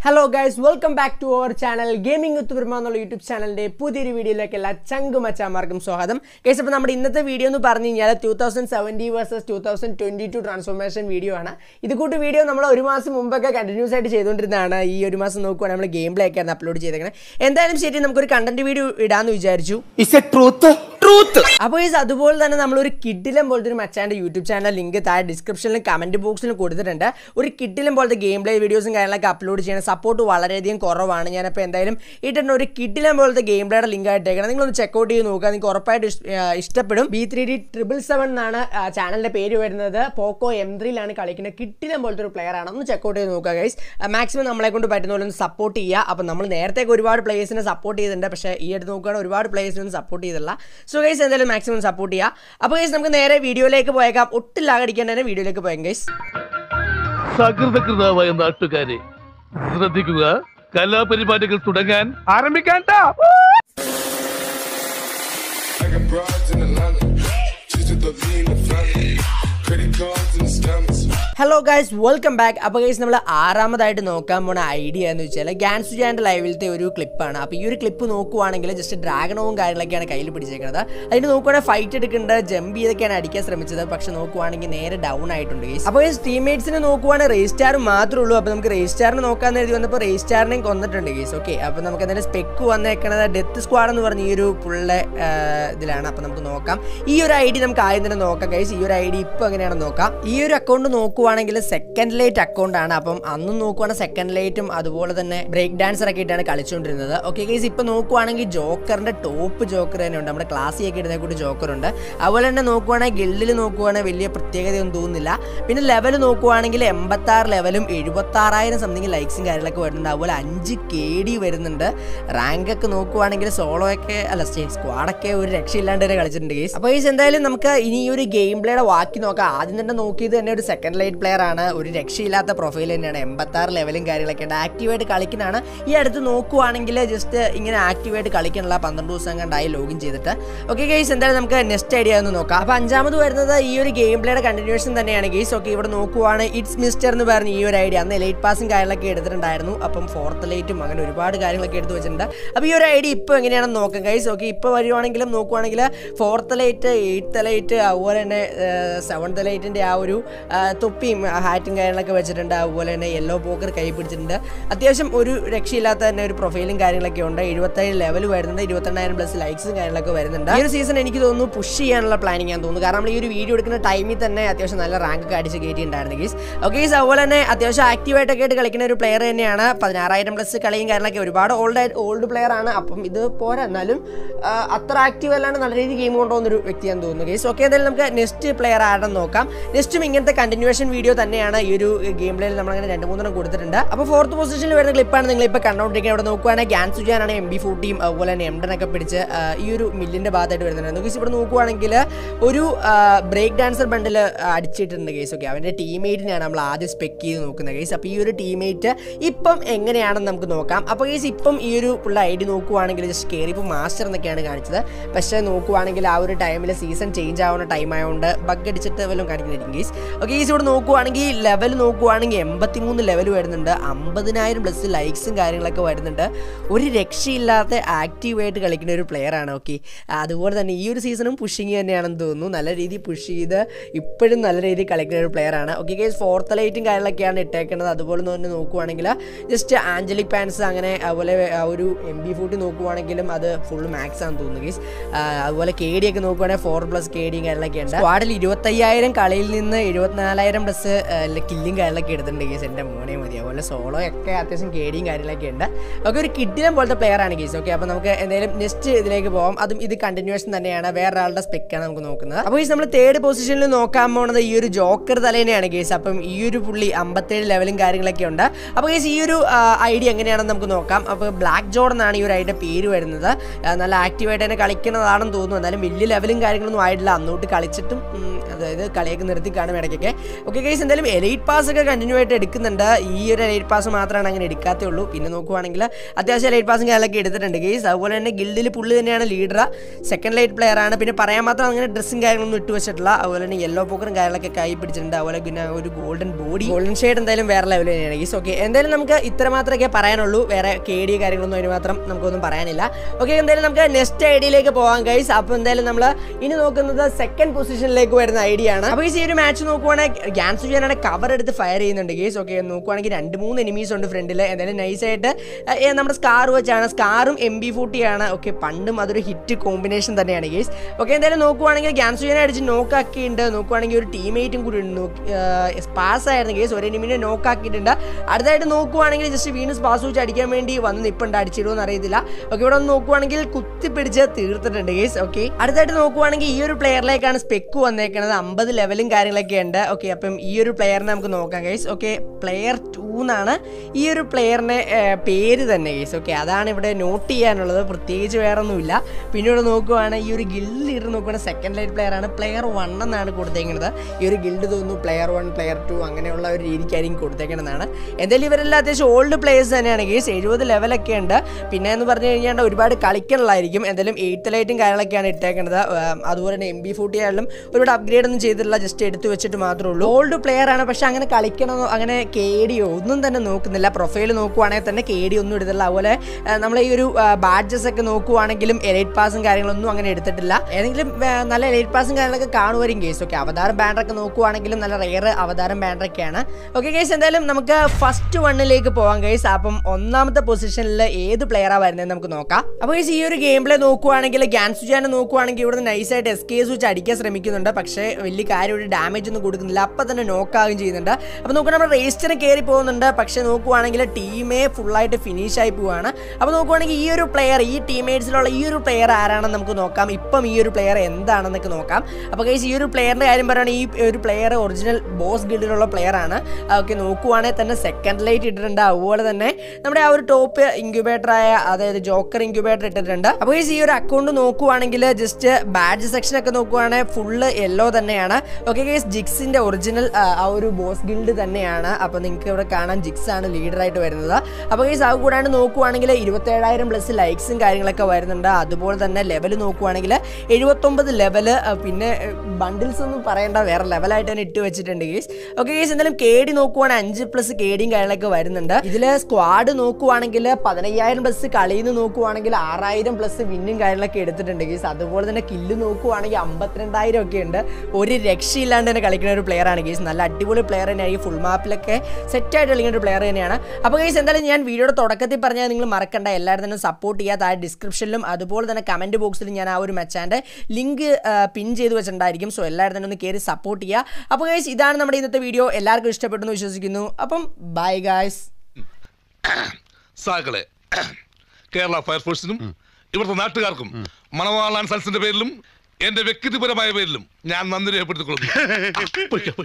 Hello guys, welcome back to our channel Gaming with Virma എന്നുള്ള YouTube ചാനലിന്റെ പുതിയൊരു വീഡിയോയിലേക്ക് എല്ലാ ചങ്കുമച്ചാമാർക്കും സ്വാഗതം. ഗൈസ്, അപ്പോൾ നമ്മുടെ ഇന്നത്തെ വീഡിയോ എന്ന് പറഞ്ഞു കഴിഞ്ഞാൽ 2070 വേഴ്സസ് 2022 ട്രാൻസ്ഫോർമേഷൻ വീഡിയോ ആണ്. ഇത് കൂട്ട് വീഡിയോ നമ്മൾ ഒരു മാസം മുമ്പൊക്കെ കണ്ടിന്യൂസ് ആയിട്ട് ചെയ്തുകൊണ്ടിരുന്നതാണ്. ഈ ഒരു മാസം നോക്കുവാണെങ്കിൽ നമ്മൾ ഗെയിം പ്ലേ ഒക്കെയാണ് അപ്ലോഡ് ചെയ്തേക്കുന്നത്. എന്തായാലും ശരി, നമുക്കൊരു കണ്ടന്റ് വീഡിയോ ഇടാന്ന് വിചാരിച്ചു. അപ്പോൾ ഗൈസ്, അതുപോലെ തന്നെ നമ്മളൊരു കിഡിലം പോലത്തെ ഒരു മച്ചാൻ്റെ യൂട്യൂബ് ചാനൽ ലിങ്ക് താഴെ ഡിസ്ക്രിപ്ഷനിലും കമന്റ് ബോക്സിലും കൊടുത്തിട്ടുണ്ട്. ഒരു കിഡിലം പോലത്തെ ഗെയിം പ്ലേ വീഡിയോസും കാര്യങ്ങളൊക്കെ അപ്ലോഡ് ചെയ്യണം. സപ്പോർട്ട് വളരെയധികം കുറവാണ്. ഞാനപ്പോൾ എന്തായാലും ഇട്ടിട്ട് ഒരു കിഡിലം പോലത്തെ ഗെയിം പ്ലേയുടെ ലിങ്ക് ആയിട്ടേക്കണം. നിങ്ങളൊന്ന് ചെക്കൗട്ട് ചെയ്ത് നോക്കുക, നിങ്ങൾക്ക് ഉറപ്പായിട്ട് ഇഷ്ടപ്പെടും. B3D777 എന്നാണ് ചാനലിൻ്റെ പേര് വരുന്നത്. പോക്കോ M3യിലാണ് കളിക്കുന്നത്. കിഡിലം പോലത്തെ ഒരു പ്ലെയർ ആണ്. ഒന്ന് ചെക്കൗട്ട് ചെയ്ത് നോക്കുക ഗൈസ്. മാക്സിമം നമ്മളെ കൊണ്ട് പറ്റുന്ന പോലെ ഒന്ന് സപ്പോർട്ട് ചെയ്യുക. അപ്പോൾ നമ്മൾ നേരത്തെ ഒരുപാട് പ്ലേയേഴ്സിനെ സപ്പോർട്ട് ചെയ്തിട്ടുണ്ട്, പക്ഷേ ഈ അടുത്ത് നോക്കുകയാണെങ്കിൽ ഒരുപാട് പ്ലേയേഴ്സിനൊന്നും സപ്പോർട്ട് ചെയ്തില്ല. സോ ഗൈസ്, എന്തായാലും മാക്സിമം സപ്പോർട്ട് ചെയ്യുക. അപ്പോൾ ഗൈസ്, നമുക്ക് നേരെ വീഡിയോയിലേക്ക് പോയേക്കാം. ഒട്ടും ലാഗടിക്കാൻ തന്നെ വീഡിയോയിലേക്ക് പോയേക്കാം ഗൈസ്. സകൃതകൃതമായ നാട്ടുകാരെ ശ്രദ്ധിക്കുക, കലാപരിപാടികൾ തുടങ്ങാൻ ആരംഭിക്കാൻ. Hello guys, welcome back. അപ്പോൾ ഗൈസ്, നമ്മൾ ആറാമതായിട്ട് നോക്കാൻ പോണ ഐഡിയ എന്ന് വെച്ചാൽ ഗാൻസുജാൻ്റെ ലൈവിലത്തെ ഒരു ക്ലിപ്പാണ്. അപ്പോൾ ഈ ഒരു ക്ലിപ്പ് നോക്കുവാണെങ്കിൽ ജസ്റ്റ് ഡ്രാഗണവും കാര്യങ്ങളൊക്കെയാണ് കയ്യിൽ പിടിച്ചേക്കുന്നത്. അതിന് നോക്കുവാണെങ്കിൽ ഫൈറ്റ് എടുക്കേണ്ടത് ജമ്പ് ചെയ്തൊക്കെയാണ് അടിക്കാൻ ശ്രമിച്ചത്, പക്ഷെ നോക്കുവാണെങ്കിൽ നേരെ ഡൗൺ ആയിട്ടുണ്ട് ഗൈസ്. അപ്പോൾ ഗൈസ്, ടീംമേറ്റ്സിന് നോക്കുവാണെങ്കിൽ റേസ് സ്റ്റാർ മാത്രമേ ഉള്ളൂ. അപ്പോൾ നമുക്ക് റേസ് സ്റ്റാറിന് നോക്കാമെന്ന് എഴുതി വന്നപ്പോൾ റേസ് സ്റ്റാറിനെയും കൊന്നിട്ടുണ്ട് ഗൈസ്. ഓക്കെ, അപ്പോൾ നമുക്ക് എന്തായാലും സ്പെക്ക് വന്നേക്കണത് ഡെത്ത് സ്ക്വാഡ് എന്ന് പറഞ്ഞ ഈ ഒരു പുള്ള ഇതിലാണ്. അപ്പോൾ നമുക്ക് നോക്കാം. ഈ ഒരു ഐ ഡി നമുക്ക് ആദ്യം തന്നെ നോക്കാം ഗൈസ്. ഈ ഒരു ഐ ഡി ഇപ്പോൾ എങ്ങനെയാണെന്ന് നോക്കാം. ഈ ഒരു അക്കൗണ്ട് നോക്കുവാണെങ്കിൽ സെക്കൻഡ് ലൈറ്റ് അക്കൗണ്ട് ആണ്. അപ്പം അന്നും നോക്കുവാണെങ്കിൽ സെക്കൻഡ് ലൈറ്റും അതുപോലെ തന്നെ ബ്രേക്ക് ഡാൻസർ ഒക്കെ ആയിട്ടാണ് കളിച്ചുകൊണ്ടിരുന്നത്. ഓക്കെ ഗൈസ്, ഇപ്പൊ നോക്കുവാണെങ്കിൽ ജോക്കറിന്റെ ടോപ്പ് ജോക്കർ തന്നെ ഉണ്ട്. നമ്മുടെ ക്ലാസ്സിയൊക്കെ ഇടുന്ന കൂടി ജോക്കർ ഉണ്ട്. അതുപോലെ തന്നെ നോക്കുവാണെങ്കിൽ ഗിൽഡിൽ നോക്കുവാണെങ്കിൽ വലിയ പ്രത്യേകതയൊന്നും തോന്നുന്നില്ല. പിന്നെ ലെവൽ നോക്കുവാണെങ്കിൽ 86 ലെവലും 76,000 സംതിങ് ലൈക്സും കാര്യങ്ങളൊക്കെ വരുന്നുണ്ട്. അതുപോലെ 5 KD വരുന്നുണ്ട്. റാങ്ക് ഒക്കെ നോക്കുവാണെങ്കിൽ സോളോ ഒക്കെ അല്ല സ്ക്വാഡൊക്കെ ഒരു രക്ഷയില്ലാണ്ട് തന്നെ കളിച്ചിട്ടുണ്ട് ഗൈസ്. അപ്പോൾ ഗൈസ്, എന്തായാലും നമുക്ക് ഇനി ഈ ഒരു ഗെയിം പ്ലേയുടെ ബാക്കി നോക്കാം. ആദ്യം തന്നെ നോക്കിയത് തന്നെ ഒരു സെക്കൻഡ് ലൈറ്റ് പ്ലെയർ ആണ്. ഒരു രക്ഷയില്ലാത്ത പ്രൊഫൈൽ തന്നെയാണ്. 86 ലെവലും കാര്യങ്ങളൊക്കെ ഉണ്ട്. ആക്റ്റീവായിട്ട് കളിക്കുന്നതാണ്. ഈ അടുത്ത് നോക്കുവാണെങ്കിൽ ജസ്റ്റ് ഇങ്ങനെ ആക്റ്റീവായിട്ട് കളിക്കാനുള്ള 12 ദിവസം കണ്ടായി ലോഗിൻ ചെയ്തിട്ട്. ഓക്കെ ഗൈസ്, എന്തായാലും നമുക്ക് നെക്സ്റ്റ് ഐഡിയ ഒന്ന് നോക്കാം. അപ്പോൾ അഞ്ചാമത് വരുന്നത് ഈ ഒരു ഗെയിം പ്ലേയുടെ കണ്ടിന്യൂഷൻ തന്നെയാണ് ഗൈസ്. ഓക്കെ, ഇവിടെ നോക്കുവാണ് ഇറ്റ്സ് മിസ്റ്റർ എന്ന് പറഞ്ഞ് ഈ ഒരു ഐഡിയ അന്ന് ലൈറ്റ് പാസും കാര്യങ്ങളൊക്കെ എടുത്തിട്ടുണ്ടായിരുന്നു. അപ്പം 4th ലൈറ്റും അങ്ങനെ ഒരുപാട് കാര്യങ്ങളൊക്കെ എടുത്ത് വെച്ചിട്ടുണ്ട്. അപ്പോൾ ഈ ഒരു ഐഡിയ ഇപ്പോൾ എങ്ങനെയാണെന്ന് നോക്കാം ഗൈസ്. ഓക്കെ, ഇപ്പോൾ വരുവാണെങ്കിലും നോക്കുവാണെങ്കിൽ 4th ലൈറ്റ് 8th ലൈറ്റ് അതുപോലെ തന്നെ 7th ലൈറ്റിൻ്റെ ആ ഒരു തൊപ്പിയും ഹാറ്റും കാര്യങ്ങളൊക്കെ വെച്ചിട്ടുണ്ട്. അതുപോലെ തന്നെ യെല്ലോ പോക്കർ കൈ പിടിച്ചിട്ടുണ്ട്. അത്യാവശ്യം ഒരു രക്ഷയില്ലാത്ത തന്നെ ഒരു പ്രൊഫൈലും കാര്യങ്ങളൊക്കെ ഉണ്ട്. 77 ലെവൽ വരുന്നുണ്ട്. 28,000+ ലൈക്സും കാര്യങ്ങളൊക്കെ വരുന്നുണ്ട്. ഈ ഒരു സീസൺ എനിക്ക് തോന്നുന്നു പുഷ് ചെയ്യാനുള്ള പ്ലാനിങ് ആണെന്ന് തോന്നുന്നു. കാരണം നമ്മൾ ഈ ഒരു വീഡിയോ എടുക്കുന്ന ടൈമിൽ തന്നെ അത്യാവശ്യം നല്ല റാങ്ക് ഒക്കെ അടിച്ച് കയറ്റിയിട്ടുണ്ടായിരുന്നു ഗീസ്. ഓക്കെ ഗീസ്, അതുപോലെ തന്നെ അത്യാവശ്യം ആക്റ്റീവായിട്ടൊക്കെ ആയിട്ട് കളിക്കുന്ന ഒരു പ്ലെയർ തന്നെയാണ്. 16,000+ കളിയും കാര്യങ്ങളൊക്കെ ഒരുപാട് ഓൾഡ് പ്ലെയർ ആണ്. അപ്പം ഇത് പോരാ, എന്നാലും അത്ര ആക്റ്റീവ് അല്ലാണ്ട് നല്ല രീതിയിൽ ഗെയിം കൊണ്ടുപോകുന്നൊരു വ്യക്തിയാണെന്ന് തോന്നുന്നു ഗീസ്. ഓക്കെ, എന്തായാലും നമുക്ക് നെക്സ്റ്റ് പ്ലെയർ ആണെന്ന് നോക്കാം. നെക്സ്റ്റും ഇങ്ങനത്തെ കണ്ടിന്യൂഷൻ വീഡിയോ തന്നെയാണ്. ഈ ഒരു ഗെയിം പ്ലേയിൽ നമ്മളങ്ങനെ 2-3 കൊടുത്തിട്ടുണ്ട്. അപ്പോൾ 4th പൊസിഷനിൽ വരുന്ന ക്ലിപ്പാണ് നിങ്ങളിപ്പോൾ കണ്ടുകൊണ്ടിരിക്കുന്നത്. ഇവിടെ നോക്കുവാണെങ്കിൽ ഗാൻസുജാനാണ് MB40 അതുപോലെ തന്നെ M10 ഒക്കെ പിടിച്ച് ഈ ഒരു മില്ലിൻ്റെ ഭാഗത്തായിട്ട് വരുന്നുണ്ട് ഗീസ്. ഇവിടെ നോക്കുവാണെങ്കിൽ ഒരു ബ്രേക്ക് ഡാൻസർ ബണ്ടിൽ അടിച്ചിട്ടുണ്ട് ഗേസ്. ഓക്കെ, അവൻ്റെ ടീംമേറ്റിനെയാണ് നമ്മൾ ആദ്യം സ്പെക്ക് ചെയ്ത് നോക്കുന്നത് ഗേസ്. അപ്പോൾ ഈ ഒരു ടീംമേറ്റ് ഇപ്പം എങ്ങനെയാണെന്ന് നമുക്ക് നോക്കാം. അപ്പോൾ ഗേസ്, ഇപ്പം ഈ ഒരു പുള്ള ഐ ഡി നോക്കുവാണെങ്കിൽ ജസ്റ്റ് കയറിയപ്പോൾ മാസ്റ്റർ എന്നൊക്കെയാണ് കാണിച്ചത്. പക്ഷേ നോക്കുവാണെങ്കിൽ ആ ഒരു ടൈമിൽ സീസൺ ചേഞ്ച് ആവുന്ന ടൈം ആയതുകൊണ്ട് ബഗ് അടിച്ചിട്ട് വല്ലതും കാണിക്കുന്നതായിരിക്കും ഗേസ്. ഓക്കെ ഗേസ്, ഇവിടെ നോക്കുവാണെങ്കിൽ ലെവൽ നോക്കുവാണെങ്കിൽ 83 ലെവൽ വരുന്നുണ്ട്. 50,000+ ലൈക്സും കാര്യങ്ങളൊക്കെ വരുന്നുണ്ട്. ഒരു രക്ഷയില്ലാത്ത ആക്റ്റീവായിട്ട് കളിക്കുന്ന ഒരു പ്ലെയർ ആണ്. ഓക്കെ, അതുപോലെ തന്നെ ഈ ഒരു സീസണും പുഷിങ് തന്നെയാണെന്ന് തോന്നുന്നു. നല്ല രീതിയിൽ പുഷ് ചെയ്ത് ഇപ്പോഴും നല്ല രീതിയിൽ കളിക്കുന്ന ഒരു പ്ലെയർ ആണ്. ഓക്കെ ഗേസ്, 4th ലൈറ്റും കാര്യങ്ങളൊക്കെയാണ് ഇട്ടേക്കുന്നത്. അതുപോലെ തന്നെ നോക്കുവാണെങ്കിൽ ജസ്റ്റ് ആഞ്ചലിക് പാൻസ് അങ്ങനെ അതുപോലെ ഒരു MB40 നോക്കുവാണെങ്കിലും അത് ഫുൾ മാക്സ് ആണെന്ന് തോന്നുന്നു ഗേസ്. അതുപോലെ KD ഒക്കെ നോക്കുവാണെങ്കിൽ 4+ KD കാര്യങ്ങളൊക്കെ ഉണ്ട്. സ്ക്വാഡിൽ 25,000 കളിയിൽ നിന്ന് 74,000+ കില്ലും കാര്യങ്ങളൊക്കെ എടുത്തിട്ടുണ്ട് ഗേസ്. എൻ്റെ മോനെ മതി. അതുപോലെ സോളോ ഒക്കെ അത്യാവശ്യം KDയും കാര്യങ്ങളൊക്കെ ഉണ്ട്. ഓക്കെ, ഒരു കിഡിലം പോലത്തെ പ്ലെയർ ആണ് ഗേസ്. ഓക്കെ, അപ്പോൾ നമുക്ക് എന്തായാലും നെക്സ്റ്റ് ഇതിലേക്ക് പോകാം. അതും ഇത് കണ്ടിന്യൂഷൻ തന്നെയാണ്. വേറൊരാളുടെ സ്പെക്കാണ് നമുക്ക് നോക്കുന്നത്. അപ്പോൾ ഗേസ്, നമ്മൾ 3rd പൊസിഷനിൽ നോക്കാൻ പോകുന്നത് ഈ ഒരു ജോക്കർ തലേനെയാണ് ഗേസ്. അപ്പം ഈ ഒരു പുള്ളി 57 ലെവലും കാര്യങ്ങളൊക്കെ ഉണ്ട്. അപ്പോൾ ഗേസ്, ഈ ഒരു ഐഡിയ എങ്ങനെയാണെന്ന് നമുക്ക് നോക്കാം. അപ്പോൾ ബ്ലാക്ക് ജോർഡൻ ആണ് ഈ ഒരു ഐഡിയ പേര് വരുന്നത്. നല്ല ആക്റ്റീവായിട്ട് തന്നെ കളിക്കുന്നതാണെന്ന് തോന്നുന്നു. എന്നാലും വലിയ ലെവലും കാര്യങ്ങളൊന്നും ആയിട്ടില്ല. അന്നോട്ട് കളിച്ചിട്ടും അതായത് കളിയൊക്കെ നിർത്തി കാണും ഇടയ്ക്കൊക്കെ. ഓക്കെ ഓക്കെ ഗൈസ്, എന്തായാലും എലൈറ്റ് പാസ് ഒക്കെ കണ്ടിന്യൂ ആയിട്ട് എടുക്കുന്നുണ്ട്. ഈ ഒരു എലൈറ്റ് പാസ് മാത്രമാണ് അങ്ങനെ എടുക്കാത്തേ ഉള്ളൂ. പിന്നെ നോക്കുവാണെങ്കിൽ അത്യാവശ്യം എലൈറ്റ് പാസും കാര്യങ്ങളൊക്കെ എടുത്തിട്ടുണ്ട് ഗൈസ്. അതുപോലെ തന്നെ ഗിൽഡിൽ പുള്ളി തന്നെയാണ് ലീഡർ, സെക്കൻഡ് ലൈറ്റ് പ്ലെയർ ആണ്. പിന്നെ പറയാൻ മാത്രം അങ്ങനെ ഡ്രസ്സും കാര്യങ്ങളൊന്നും ഇട്ട് വെച്ചിട്ടില്ല. അതുപോലെ തന്നെ യെല്ലോ പോക്കറും കാര്യങ്ങളൊക്കെ കൈ പിടിച്ചിട്ടുണ്ട്. അതുപോലെ പിന്നെ ഒരു ഗോൾഡൻ ബോഡി, ഗോൾഡൻ ഷെയ്ഡ് എന്തായാലും വേറെ ലെവൽ തന്നെയാണ് ഗൈസ്. ഓക്കെ, എന്തായാലും നമുക്ക് ഇത്ര മാത്രമേ പറയാനുള്ളൂ. വേറെ KD കാര്യങ്ങളൊന്നും അതിന് മാത്രം നമുക്കൊന്നും പറയാനില്ല. ഓക്കെ, എന്തായാലും നമുക്ക് നെക്സ്റ്റ് ഐഡിയയിലേക്ക് പോകാം ഗൈസ്. അപ്പോൾ എന്തായാലും നമ്മൾ ഇനി നോക്കുന്നത് സെക്കൻഡ് പൊസിഷനിലേക്ക് വരുന്ന ഐഡിയ ആണ്. അപ്പോൾ ഈ ഒരു മാച്ച് നോക്കുവാണെങ്കിൽ ഗ്യാൻസ് ചെയ്യാനാണ് കവർ എടുത്ത് ഫയർ ചെയ്യുന്നുണ്ട് ഗൈസ്. ഓക്കെ, നോക്കുവാണെങ്കിൽ 2-3 എനിമീസ് ഉണ്ട് ഫ്രണ്ടിൽ. എന്തായാലും നൈസായിട്ട് നമ്മുടെ സ്കാർ വെച്ചാണ്, സ്കാറും MB40 ആണ്. ഓക്കെ, പണ്ടും അതൊരു ഹിറ്റ് കോമ്പിനേഷൻ തന്നെയാണ് ഗൈസ്. ഓക്കെ, എന്തായാലും നോക്കുവാണെങ്കിൽ ഗ്യാൻസ് ചെയ്യാൻ അടിച്ച് നോക്കാക്കിയിട്ടുണ്ട്. നോക്കുവാണെങ്കിൽ ഒരു ടീമേറ്റും കൂടി ഉണ്ട്, സ്പാസ് ആയിരുന്നു ഗൈസ്, ഒരു എനിമിനെ നോക്കാക്കിയിട്ടുണ്ട്. അടുത്തായിട്ട് നോക്കുവാണെങ്കിൽ ജസ്റ്റ് വീണ്ടും സ്പാസ് വെച്ച് അടിക്കാൻ വേണ്ടി വന്ന് നിപ്പുണ്ട്, അടിച്ചിടുമെന്ന് അറിയത്തില്ല. ഓക്കെ, ഇവിടെ ഒന്ന് നോക്കുവാണെങ്കിൽ കുത്തിപ്പിടിച്ച് തീർത്തിട്ടുണ്ട് ഗൈസ്. ഓക്കെ, അടുത്തായിട്ട് നോക്കുവാണെങ്കിൽ ഈ ഒരു പ്ലെയറിലേക്കാണ് സ്പെക്ക് വന്നേക്കുന്നത്. 50 ലെവലും കാര്യങ്ങളൊക്കെ ഉണ്ട്. ഓക്കെ, അപ്പം ഈ ഒരു പ്ലെയറിനെ നമുക്ക് നോക്കാം ഗൈസ്. ഓക്കെ, പ്ലെയർ 2 എന്നാണ് ഈ ഒരു പ്ലെയറിന്റെ പേര് തന്നെ ഗൈസ്. ഓക്കെ, അതാണ് ഇവിടെ നോട്ട് ചെയ്യാനുള്ളത്, പ്രത്യേകിച്ച് വേറെ ഒന്നുമില്ല. പിന്നെ ഇവിടെ നോക്കുവാണെങ്കിൽ ഈ ഒരു ഗിൽഡ് ലീഡർ നോക്കുവാണെങ്കിൽ സെക്കൻഡ് ലൈറ്റ് പ്ലെയർ ആണ്, പ്ലെയർ 1 എന്നാണ് കൊടുത്തേക്കുന്നത്. ഈ ഒരു ഗിൽഡ് തോന്നുന്നു പ്ലെയർ 1 പ്ലെയർ 2 അങ്ങനെയുള്ള ഒരു രീതിക്കായിരിക്കും കൊടുത്തേക്കുന്നതാണ്. എന്തായാലും ഇവരെല്ലാം അത്യാവശ്യം ഓൾഡ് പ്ലേയേഴ്സ് തന്നെയാണ് ഗൈസ്. 70 ലെവലൊക്കെ ഉണ്ട്. പിന്നെ എന്ന് പറഞ്ഞു കഴിഞ്ഞാൽ ഒരുപാട് കളിക്കാനുള്ളതായിരിക്കും. എന്തായാലും 8th ലൈറ്റും കാര്യങ്ങളൊക്കെയാണ് ഇട്ടേക്കുന്നത്. അതുപോലെ തന്നെ MB40 ആയാലും ഒരുപാട് അപ്ഗ്രേഡ് ഒന്നും ചെയ്തിട്ടില്ല, ജസ്റ്റ് എടുത്ത് വെച്ചിട്ട് മാത്രമേ ഉള്ളൂ. ഓൾഡ് പ്ലെയർ ആണ്, പക്ഷെ അങ്ങനെ കളിക്കണമോ അങ്ങനെ KD ഒന്നും തന്നെ നോക്കുന്നില്ല. പ്രൊഫൈൽ നോക്കുവാണെങ്കിൽ തന്നെ KD ഒന്നും എടുത്തില്ല. അതുപോലെ നമ്മൾ ഈ ഒരു ബാഡ്ജസ് ഒക്കെ നോക്കുവാണെങ്കിലും എലൈറ്റ് പാസും കാര്യങ്ങളൊന്നും അങ്ങനെ എടുത്തിട്ടില്ല. ഏതെങ്കിലും നല്ല എലൈറ്റ് പാസും കാര്യങ്ങളൊക്കെ കാണുമായിരിക്കും ഗേസ്. ഓക്കെ, അവതാരം ബാൻഡറൊക്കെ നോക്കുവാണെങ്കിലും നല്ല റെയർ അവതാരം ബാൻഡറൊക്കെയാണ്. ഓക്കെ ഗേസ്, എന്തായാലും നമുക്ക് ഫസ്റ്റ് 1ലേക്ക് പോകാം ഗേസ്. അപ്പം ഒന്നാമത്തെ പൊസിഷനിൽ ഏത് പ്ലെയറാണ് വരുന്നത് നമുക്ക് നോക്കാം. അപ്പോൾ ഗേസ്, ഈ ഒരു ഗെയിം പ്ലേ നോക്കുവാണെങ്കിൽ ഗ്യാൻസുജാനെ നോക്കുവാണെങ്കിൽ ഇവിടെ നൈസായിട്ട് SKS വെച്ച് അടിക്കാൻ ശ്രമിക്കുന്നുണ്ട്. പക്ഷേ വലിയ കാര്യം ഒരു ഡാമേജ് ഒന്നും കൊടുക്കുന്നില്ല, അപ്പം തന്നെ നോക്കാവുകയും ചെയ്യുന്നുണ്ട്. അപ്പോൾ നോക്കുക നമ്മൾ റേസ്റ്ററിന് കയറി പോകുന്നുണ്ട്. പക്ഷേ നോക്കുവാണെങ്കിൽ ടീമേ ഫുള്ളായിട്ട് ഫിനിഷായി പോവുകയാണ്. അപ്പോൾ നോക്കുവാണെങ്കിൽ ഈ ഒരു പ്ലെയർ, ഈ ടീമേറ്റ്സിലുള്ള ഈ ഒരു പ്ലെയർ ആരാണെന്ന് നമുക്ക് നോക്കാം. ഇപ്പം ഈ ഒരു പ്ലെയർ എന്താണെന്നൊക്കെ നോക്കാം. അപ്പോൾ ഗൈസ്, ഈ ഒരു പ്ലെയറിൻ്റെ കാര്യം പറയുകയാണെങ്കിൽ ഈ ഒരു പ്ലെയർ ഒറിജിനൽ ബോസ് ഗിൽഡിലുള്ള പ്ലെയർ ആണ്. ഓക്കെ, നോക്കുവാണെങ്കിൽ തന്നെ സെക്കൻഡ് ലൈറ്റ് ഇട്ടിട്ടുണ്ട്. അതുപോലെ തന്നെ നമ്മുടെ ആ ഒരു ടോപ്പ് ഇൻക്യുബേറ്ററായ അതായത് ജോക്കർ ഇൻക്യുബേറ്റർ ഇട്ടിട്ടുണ്ട്. അപ്പോൾ ഗൈസ്, ഈ ഒരു അക്കൗണ്ട് നോക്കുവാണെങ്കിൽ ജസ്റ്റ് ബാഡ്ജ് സെക്ഷനൊക്കെ നോക്കുവാണെങ്കിൽ ഫുള്ള് യെല്ലോ തന്നെയാണ്. ഓക്കെ ഗൈസ്, ജിക്സിൻ്റെ ഒറിജിനൽ ആ ഒരു ബോസ് ഗിൽഡ് തന്നെയാണ്. അപ്പോൾ നിങ്ങൾക്ക് ഇവിടെ കാണാൻ ജിക്സ് ആണ് ലീഡറായിട്ട് വരുന്നത്. അപ്പോൾ ഗൈസ്, അത് കൂടാണ്ട് നോക്കുവാണെങ്കിൽ 27,000+ ലൈക്സും കാര്യങ്ങളൊക്കെ വരുന്നുണ്ട്. അതുപോലെ തന്നെ ലെവൽ നോക്കുവാണെങ്കിൽ 79 ലെവല്. പിന്നെ ബണ്ടിൽസ് ഒന്നും പറയേണ്ട, വേറെ ലെവലായിട്ട് തന്നെ ഇട്ട് വെച്ചിട്ടുണ്ട് ഗൈസ്. ഓക്കെ ഗൈസ്, എന്തായാലും KD നോക്കുവാണെങ്കിൽ 5+ KDയും കാര്യങ്ങളൊക്കെ വരുന്നുണ്ട്. ഇതിൽ സ്ക്വാഡ് നോക്കുവാണെങ്കിൽ 15,000+ കളിയിൽ നിന്ന് നോക്കുവാണെങ്കിൽ 6,000+ വിന്നും കാര്യങ്ങളൊക്കെ എടുത്തിട്ടുണ്ട് ഗൈസ്. അതുപോലെ തന്നെ കില്ല് നോക്കുവാണെങ്കിൽ 52,000 ഒക്കെ ഉണ്ട്. ഒരു രക്ഷയില്ലാണ്ട് തന്നെ കളിക്കുന്ന ഒരു പ്ലെയർ ആണ് ഗൈസ്. നല്ല അടിപൊളി പ്ലെയർ തന്നെയായിരിക്കും, ഫുൾ മാപ്പിലൊക്കെ സെറ്റായിട്ട് കളിക്കുന്ന ഒരു പ്ലെയർ തന്നെയാണ്. അപ്പോൾ ഗൈസ്, എന്തായാലും ഞാൻ വീഡിയോയുടെ തുടക്കത്തിൽ പറഞ്ഞാൽ നിങ്ങൾ മറക്കണ്ട, എല്ലാവരും തന്നെ സപ്പോർട്ട് ചെയ്യുക. താഴെ ഡിസ്ക്രിപ്ഷനിലും അതുപോലെ തന്നെ കമൻറ്റ് ബോക്സിലും ഞാൻ ആ ഒരു മച്ചാൻ്റെ ലിങ്ക് പിൻ ചെയ്ത് വെച്ചിട്ടുണ്ടായിരിക്കും. സോ എല്ലാവരും തന്നെ ഒന്ന് കയറി സപ്പോർട്ട് ചെയ്യുക. അപ്പോൾ ഗൈസ്, ഇതാണ് നമ്മുടെ ഇന്നത്തെ വീഡിയോ. എല്ലാവർക്കും ഇഷ്ടപ്പെട്ടെന്ന് വിശ്വസിക്കുന്നു. അപ്പം ബൈ ഗൈസ്. സാക്കളെ, കേരള ഫയർഫോഴ്സിനും ഇവിടുത്തെ നാട്ടുകാർക്കും മണവാളാൻ സൽസിന്റെ പേരിലും എന്റെ വ്യക്തിപരമായ പേരിലും ഞാൻ നന്ദി രേഖപ്പെടുത്തിക്കൊള്ളുന്നു.